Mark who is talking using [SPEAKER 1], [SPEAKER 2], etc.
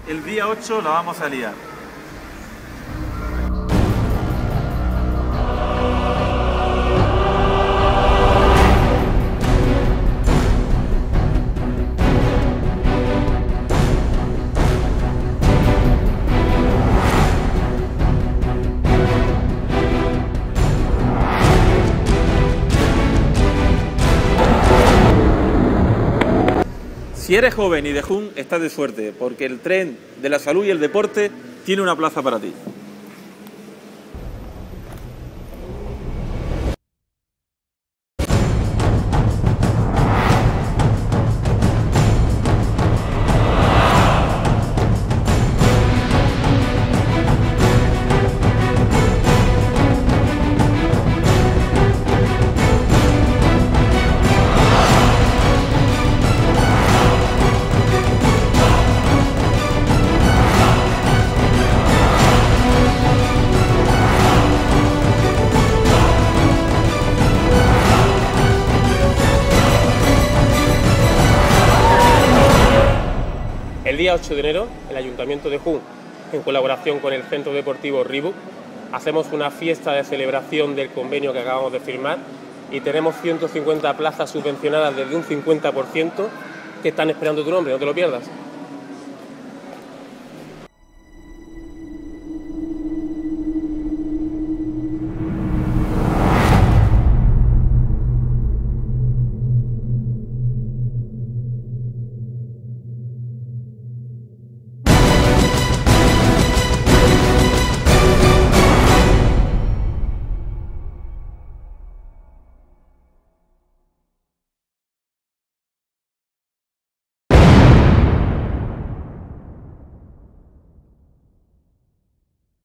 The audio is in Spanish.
[SPEAKER 1] el día 8 la vamos a liar. Si eres joven y de Jun, estás de suerte, porque el tren de la salud y el deporte tiene una plaza para ti.
[SPEAKER 2] El día 8 de enero, el Ayuntamiento de Jun, en colaboración con el Centro Deportivo Reebok, hacemos una fiesta de celebración del convenio que acabamos de firmar y tenemos 150 plazas subvencionadas desde un 50% que están esperando tu nombre, no te lo pierdas.